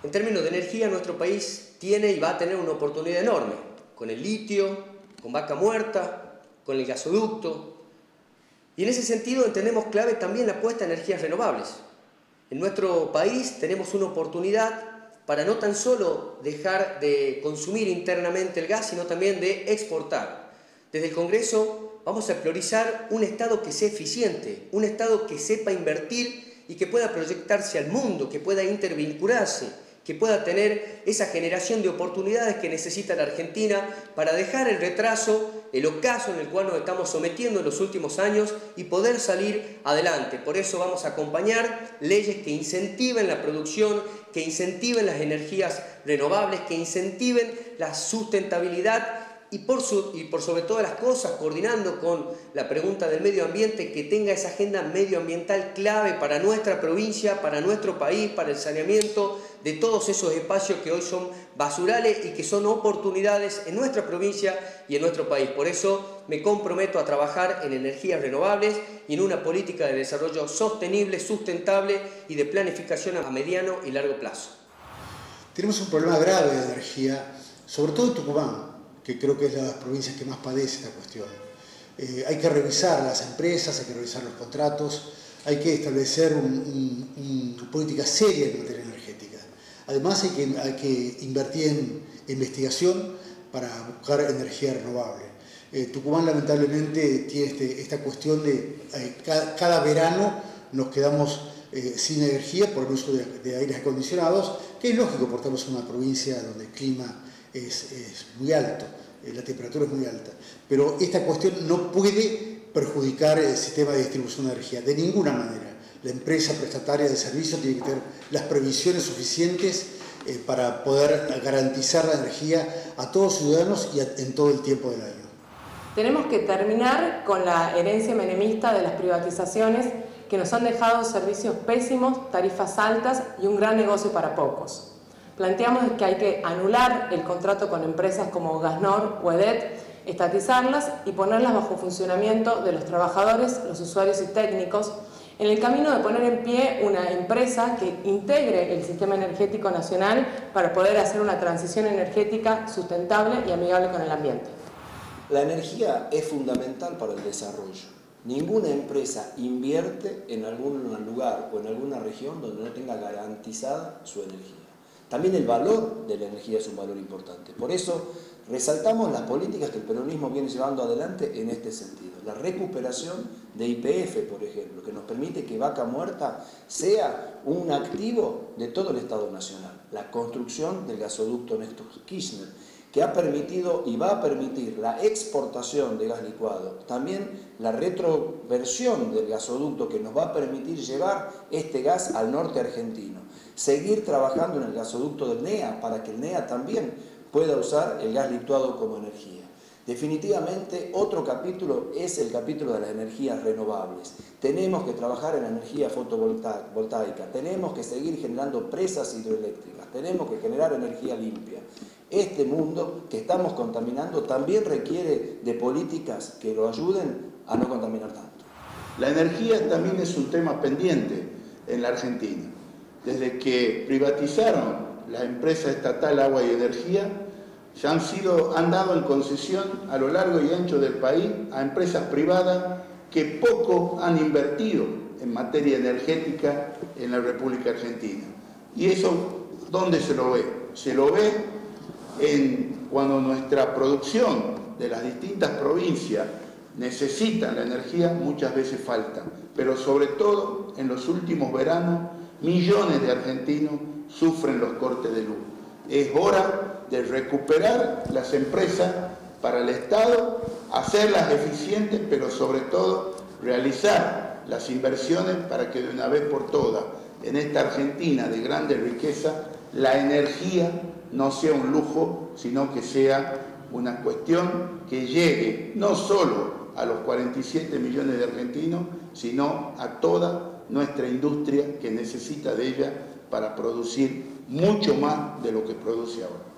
En términos de energía, nuestro país tiene y va a tener una oportunidad enorme, con el litio, con Vaca Muerta, con el gasoducto. Y en ese sentido entendemos clave también la apuesta a energías renovables. En nuestro país tenemos una oportunidad para no tan solo dejar de consumir internamente el gas, sino también de exportar. Desde el Congreso vamos a priorizar un Estado que sea eficiente, un Estado que sepa invertir y que pueda proyectarse al mundo, que pueda intervincularse, que pueda tener esa generación de oportunidades que necesita la Argentina para dejar el retraso, el ocaso en el cual nos estamos sometiendo en los últimos años y poder salir adelante. Por eso vamos a acompañar leyes que incentiven la producción, que incentiven las energías renovables, que incentiven la sustentabilidad y por sobre todas las cosas, coordinando con la pregunta del medio ambiente, que tenga esa agenda medioambiental clave para nuestra provincia, para nuestro país, para el saneamiento de todos esos espacios que hoy son basurales y que son oportunidades en nuestra provincia y en nuestro país. Por eso me comprometo a trabajar en energías renovables y en una política de desarrollo sostenible, sustentable y de planificación a mediano y largo plazo. Tenemos un problema grave de energía, sobre todo en Tucumán, que creo que es de las provincias que más padece esta cuestión. Hay que revisar las empresas, hay que revisar los contratos, hay que establecer una política seria en materia energética. Además hay que invertir en investigación para buscar energía renovable. Tucumán lamentablemente tiene esta cuestión de cada verano nos quedamos sin energía por el uso de aires acondicionados, que es lógico porque estamos en una provincia donde el clima es muy alto, la temperatura es muy alta, pero esta cuestión no puede perjudicar el sistema de distribución de energía, de ninguna manera. La empresa prestataria de servicios tiene que tener las previsiones suficientes para poder garantizar la energía a todos los ciudadanos y en todo el tiempo del año. Tenemos que terminar con la herencia menemista de las privatizaciones que nos han dejado servicios pésimos, tarifas altas y un gran negocio para pocos. Planteamos que hay que anular el contrato con empresas como Gasnor o EDET, estatizarlas y ponerlas bajo funcionamiento de los trabajadores, los usuarios y técnicos, en el camino de poner en pie una empresa que integre el sistema energético nacional para poder hacer una transición energética sustentable y amigable con el ambiente. La energía es fundamental para el desarrollo. Ninguna empresa invierte en algún lugar o en alguna región donde no tenga garantizada su energía. También el valor de la energía es un valor importante. Por eso resaltamos las políticas que el peronismo viene llevando adelante en este sentido. La recuperación de YPF, por ejemplo, que nos permite que Vaca Muerta sea un activo de todo el Estado Nacional. La construcción del gasoducto Néstor Kirchner, que ha permitido y va a permitir la exportación de gas licuado. También la retroversión del gasoducto que nos va a permitir llevar este gas al norte argentino. Seguir trabajando en el gasoducto del NEA para que el NEA también pueda usar el gas licuado como energía. Definitivamente otro capítulo es el capítulo de las energías renovables. Tenemos que trabajar en la energía fotovoltaica, tenemos que seguir generando presas hidroeléctricas, tenemos que generar energía limpia. Este mundo que estamos contaminando también requiere de políticas que lo ayuden a no contaminar tanto. La energía también es un tema pendiente en la Argentina. Desde que privatizaron la empresa estatal Agua y Energía, ya han dado en concesión a lo largo y ancho del país a empresas privadas que poco han invertido en materia energética en la República Argentina. ¿Y eso dónde se lo ve? Se lo ve cuando nuestra producción de las distintas provincias necesitan la energía, muchas veces falta. Pero sobre todo en los últimos veranos, millones de argentinos sufren los cortes de luz. Es hora de recuperar las empresas para el Estado, hacerlas eficientes, pero sobre todo realizar las inversiones para que de una vez por todas, en esta Argentina de grande riqueza, la energía no sea un lujo, sino que sea una cuestión que llegue no solo a los 47 millones de argentinos, sino a toda nuestra industria que necesita de ella para producir mucho más de lo que produce ahora.